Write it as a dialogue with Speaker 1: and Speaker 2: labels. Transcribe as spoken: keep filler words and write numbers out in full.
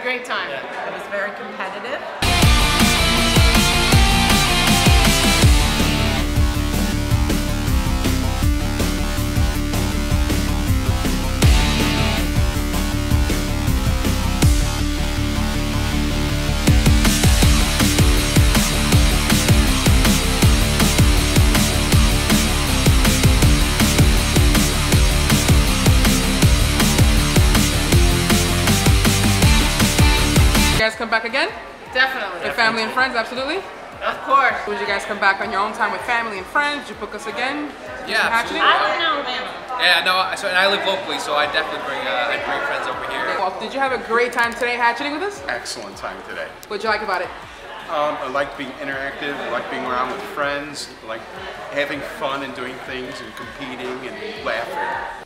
Speaker 1: a great time.
Speaker 2: Yeah.
Speaker 3: It was very competitive.
Speaker 4: You guys come back again?
Speaker 1: Definitely.
Speaker 4: With family and friends, absolutely?
Speaker 1: Of course.
Speaker 4: Would you guys come back on your own time with family and friends? Would you book us again?
Speaker 2: Yeah, absolutely.
Speaker 3: I don't know, man.
Speaker 2: Yeah, no, so, and I live locally, so I definitely bring, uh, I'd bring friends over here.
Speaker 4: Well, did you have a great time today hatcheting with us?
Speaker 5: Excellent time today.
Speaker 4: What'd you like about it?
Speaker 5: Um, I like being interactive, I like being around with friends, I like having fun and doing things and competing and laughing.